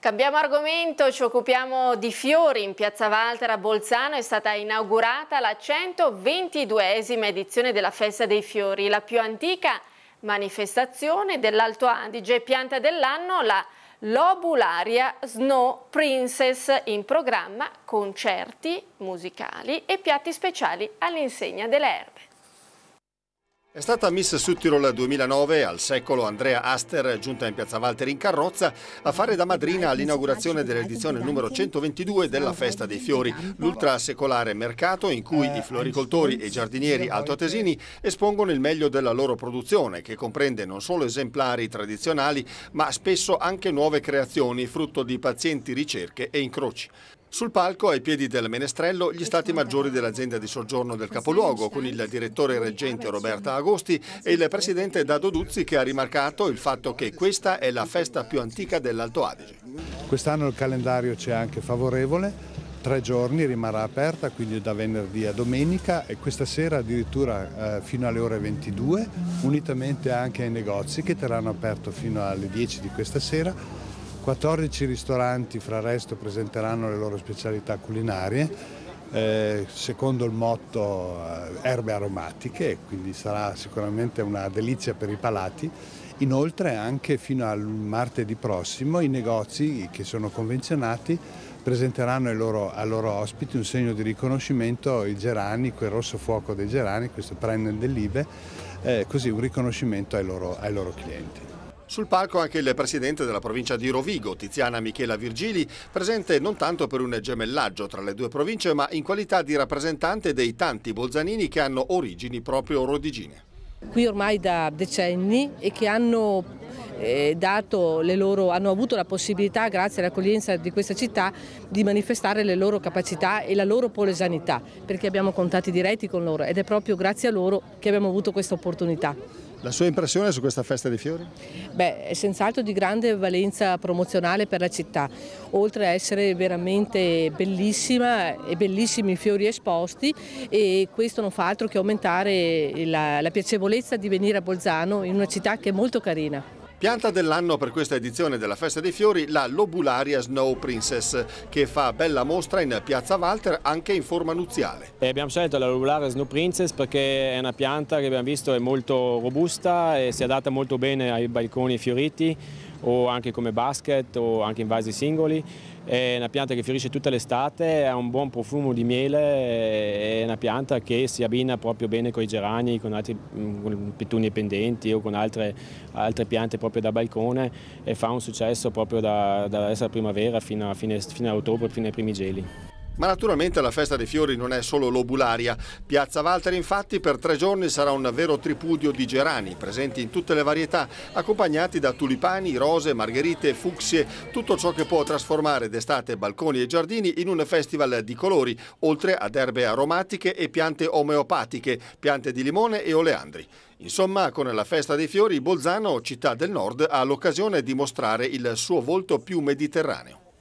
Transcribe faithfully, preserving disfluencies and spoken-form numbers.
Cambiamo argomento, ci occupiamo di fiori. In Piazza Valtera a Bolzano è stata inaugurata la centoventiduesima edizione della Festa dei Fiori, la più antica manifestazione dell'Alto Adige. Pianta dell'anno la Lobularia Snow Princess, in programma concerti musicali e piatti speciali all'insegna delle erbe. È stata Miss Südtirol duemilanove al secolo Andrea Aster, giunta in Piazza Valtera in carrozza a fare da madrina all'inaugurazione dell'edizione numero centoventidue della Festa dei Fiori, l'ultrasecolare mercato in cui i floricoltori e giardinieri altoatesini espongono il meglio della loro produzione, che comprende non solo esemplari tradizionali, ma spesso anche nuove creazioni, frutto di pazienti ricerche e incroci. Sul palco, ai piedi del menestrello, gli stati maggiori dell'azienda di soggiorno del capoluogo, con il direttore reggente Roberta Agosti e il presidente Dado Duzzi, che ha rimarcato il fatto che questa è la festa più antica dell'Alto Adige. Quest'anno il calendario c'è anche favorevole, tre giorni rimarrà aperta, quindi da venerdì a domenica, e questa sera addirittura eh, fino alle ore ventidue, unitamente anche ai negozi che terranno aperto fino alle dieci di questa sera. quattordici ristoranti fra il resto presenteranno le loro specialità culinarie eh, secondo il motto eh, erbe aromatiche, quindi sarà sicuramente una delizia per i palati. Inoltre anche fino al martedì prossimo i negozi che sono convenzionati presenteranno ai loro, ai loro ospiti un segno di riconoscimento, il gerani, quel rosso fuoco dei gerani, questo Prennel dell'Ibe, eh, così un riconoscimento ai loro, ai loro clienti. Sul palco anche il presidente della provincia di Rovigo, Tiziana Michela Virgili, presente non tanto per un gemellaggio tra le due province, ma in qualità di rappresentante dei tanti bolzanini che hanno origini proprio rodigine. Qui ormai da decenni e che hanno, eh, dato le loro, hanno avuto la possibilità, grazie all'accoglienza di questa città, di manifestare le loro capacità e la loro polesanità, perché abbiamo contatti diretti con loro ed è proprio grazie a loro che abbiamo avuto questa opportunità. La sua impressione su questa Festa dei Fiori? Beh, è senz'altro di grande valenza promozionale per la città, oltre a essere veramente bellissima e bellissimi fiori esposti, e questo non fa altro che aumentare la, la piacevolezza di venire a Bolzano, in una città che è molto carina. Pianta dell'anno per questa edizione della Festa dei Fiori, la Lobularia Snow Princess, che fa bella mostra in Piazza Valtera anche in forma nuziale. E abbiamo scelto la Lobularia Snow Princess perché è una pianta che abbiamo visto è molto robusta e si adatta molto bene ai balconi fioriti o anche come basket o anche in vasi singoli. È una pianta che fiorisce tutta l'estate, ha un buon profumo di miele, è una pianta che si abbina proprio bene con i gerani, con altri con petunie pendenti o con altre, altre piante proprio da balcone, e fa un successo proprio da, da adesso primavera fino a fine, fino a ottobre, fino ai primi geli. Ma naturalmente la Festa dei Fiori non è solo lobularia. Piazza Valtera infatti per tre giorni sarà un vero tripudio di gerani, presenti in tutte le varietà, accompagnati da tulipani, rose, margherite, fucsie, tutto ciò che può trasformare d'estate balconi e giardini in un festival di colori, oltre ad erbe aromatiche e piante omeopatiche, piante di limone e oleandri. Insomma, con la Festa dei Fiori, Bolzano, città del nord, ha l'occasione di mostrare il suo volto più mediterraneo.